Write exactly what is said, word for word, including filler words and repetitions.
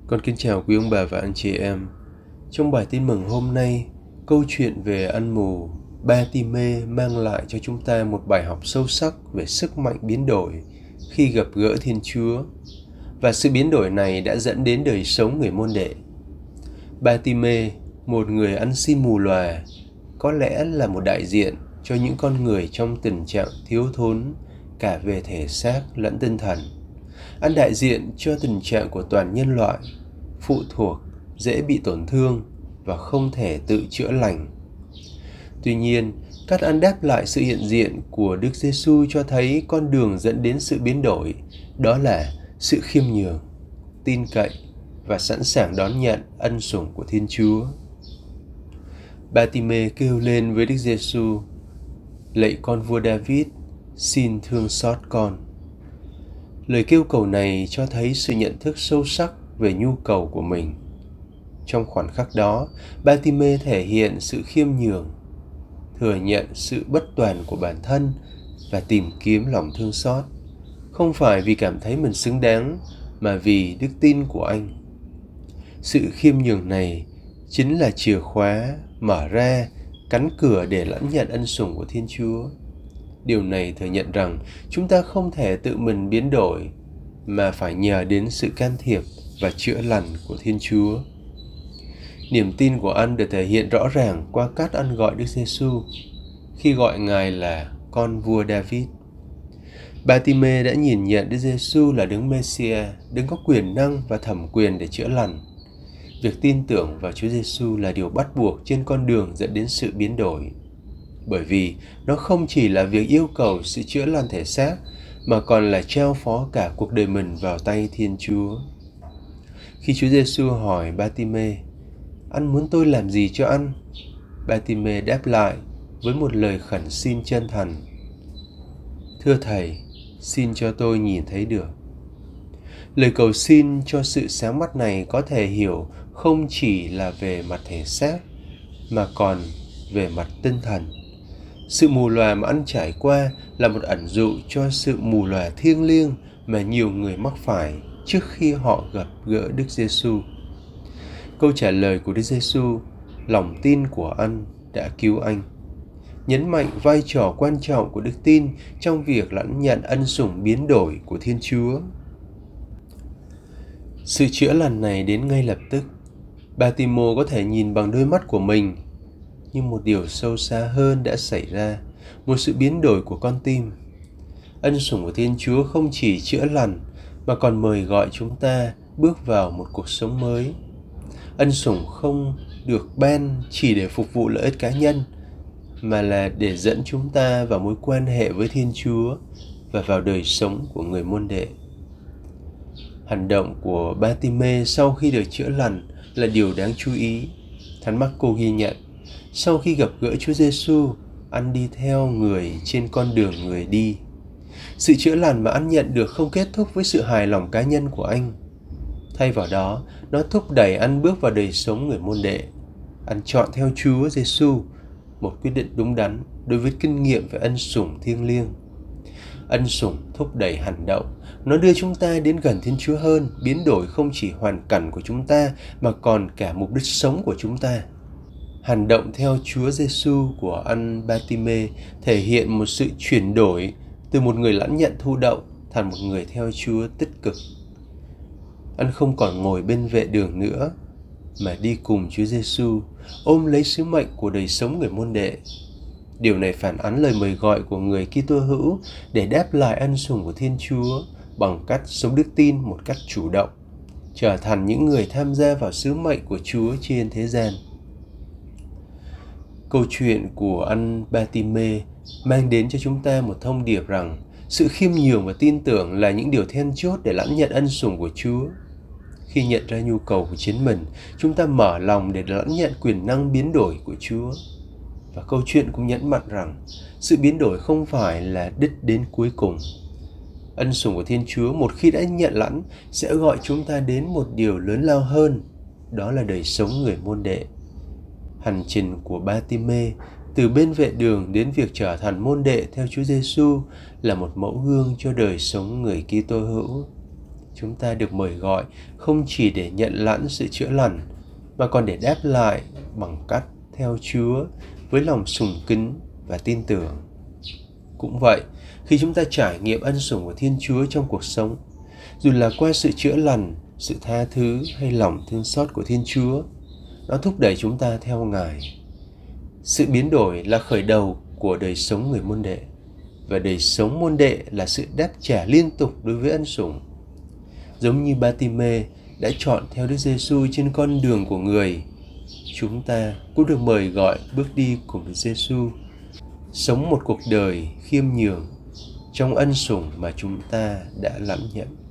Con kính chào quý ông bà và anh chị em. Trong bài tin mừng hôm nay, câu chuyện về anh mù Ba-ti-mê mang lại cho chúng ta một bài học sâu sắc về sức mạnh biến đổi khi gặp gỡ Thiên Chúa. Và sự biến đổi này đã dẫn đến đời sống người môn đệ. Ba-ti-mê, một người ăn xin mù lòa, có lẽ là một đại diện cho những con người trong tình trạng thiếu thốn cả về thể xác lẫn tinh thần. Anh đại diện cho tình trạng của toàn nhân loại, phụ thuộc, dễ bị tổn thương và không thể tự chữa lành. Tuy nhiên, các anh đáp lại sự hiện diện của Đức Giêsu cho thấy con đường dẫn đến sự biến đổi, đó là sự khiêm nhường, tin cậy và sẵn sàng đón nhận ân sủng của Thiên Chúa. Ba-ti-mê kêu lên với Đức Giêsu: "Lạy con vua David, xin thương xót con." Lời kêu cầu này cho thấy sự nhận thức sâu sắc về nhu cầu của mình. Trong khoảnh khắc đó, Ba-ti-mê thể hiện sự khiêm nhường, thừa nhận sự bất toàn của bản thân và tìm kiếm lòng thương xót, không phải vì cảm thấy mình xứng đáng, mà vì đức tin của anh. Sự khiêm nhường này chính là chìa khóa mở ra cánh cửa để lãnh nhận ân sủng của Thiên Chúa. Điều này thừa nhận rằng chúng ta không thể tự mình biến đổi, mà phải nhờ đến sự can thiệp và chữa lành của Thiên Chúa. Niềm tin của anh được thể hiện rõ ràng qua cách anh gọi Đức Giêsu khi gọi Ngài là con vua David. Ba-ti-mê đã nhìn nhận Đức Giêsu là Đấng Mê-si-a, Đấng có quyền năng và thẩm quyền để chữa lành. Việc tin tưởng vào Chúa Giêsu là điều bắt buộc trên con đường dẫn đến sự biến đổi, bởi vì nó không chỉ là việc yêu cầu sự chữa lành thể xác, mà còn là trao phó cả cuộc đời mình vào tay Thiên Chúa. Khi Chúa Giêsu hỏi Ba-ti-mê: "Anh muốn tôi làm gì cho anh?" Ba-ti-mê đáp lại với một lời khẩn xin chân thành: "Thưa Thầy, xin cho tôi nhìn thấy được." Lời cầu xin cho sự sáng mắt này có thể hiểu không chỉ là về mặt thể xác, mà còn về mặt tinh thần. Sự mù lòa mà anh trải qua là một ẩn dụ cho sự mù lòa thiêng liêng mà nhiều người mắc phải trước khi họ gặp gỡ Đức Giêsu. Câu trả lời của Đức Giêsu, lòng tin của anh đã cứu anh, nhấn mạnh vai trò quan trọng của đức tin trong việc lãnh nhận ân sủng biến đổi của Thiên Chúa. Sự chữa lành này đến ngay lập tức. Ba-ti-mê có thể nhìn bằng đôi mắt của mình, nhưng một điều sâu xa hơn đã xảy ra, một sự biến đổi của con tim. Ân sủng của Thiên Chúa không chỉ chữa lành, mà còn mời gọi chúng ta bước vào một cuộc sống mới. Ân sủng không được ban chỉ để phục vụ lợi ích cá nhân, mà là để dẫn chúng ta vào mối quan hệ với Thiên Chúa và vào đời sống của người môn đệ. Hành động của Ba-ti-mê sau khi được chữa lành là điều đáng chú ý. Thánh Mác-cô ghi nhận, sau khi gặp gỡ Chúa Giêsu, anh đi theo người trên con đường người đi. Sự chữa lành mà anh nhận được không kết thúc với sự hài lòng cá nhân của anh. Thay vào đó, nó thúc đẩy anh bước vào đời sống người môn đệ. Anh chọn theo Chúa Giêsu, một quyết định đúng đắn đối với kinh nghiệm về ân sủng thiêng liêng. Ân sủng thúc đẩy hành động, nó đưa chúng ta đến gần Thiên Chúa hơn, biến đổi không chỉ hoàn cảnh của chúng ta mà còn cả mục đích sống của chúng ta. Hành động theo Chúa Giêsu của anh Ba-ti-mê thể hiện một sự chuyển đổi từ một người lãnh nhận thụ động thành một người theo Chúa tích cực. Anh không còn ngồi bên vệ đường nữa, mà đi cùng Chúa Giêsu, ôm lấy sứ mệnh của đời sống người môn đệ. Điều này phản ánh lời mời gọi của người Kitô hữu để đáp lại ân sủng của Thiên Chúa bằng cách sống đức tin một cách chủ động, trở thành những người tham gia vào sứ mệnh của Chúa trên thế gian. Câu chuyện của anh Ba-ti-mê mang đến cho chúng ta một thông điệp rằng sự khiêm nhường và tin tưởng là những điều then chốt để lãnh nhận ân sủng của Chúa. Khi nhận ra nhu cầu của chính mình, chúng ta mở lòng để lãnh nhận quyền năng biến đổi của Chúa. Và câu chuyện cũng nhấn mạnh rằng sự biến đổi không phải là đích đến cuối cùng. Ân sủng của Thiên Chúa một khi đã nhận lãnh sẽ gọi chúng ta đến một điều lớn lao hơn, đó là đời sống người môn đệ. Hành trình của Ba-ti-mê từ bên vệ đường đến việc trở thành môn đệ theo Chúa Giêsu là một mẫu gương cho đời sống người Kitô hữu. chúng ta được mời gọi không chỉ để nhận lãnh sự chữa lành, mà còn để đáp lại bằng cách theo Chúa với lòng sùng kính và tin tưởng. Cũng vậy, khi chúng ta trải nghiệm ân sủng của Thiên Chúa trong cuộc sống, dù là qua sự chữa lành, sự tha thứ hay lòng thương xót của Thiên Chúa, nó thúc đẩy chúng ta theo Ngài. Sự biến đổi là khởi đầu của đời sống người môn đệ, và đời sống môn đệ là sự đáp trả liên tục đối với ân sủng. Giống như Ba-ti-mê đã chọn theo Đức Giêsu trên con đường của người, chúng ta cũng được mời gọi bước đi cùng Đức Giêsu, sống một cuộc đời khiêm nhường trong ân sủng mà chúng ta đã lãnh nhận.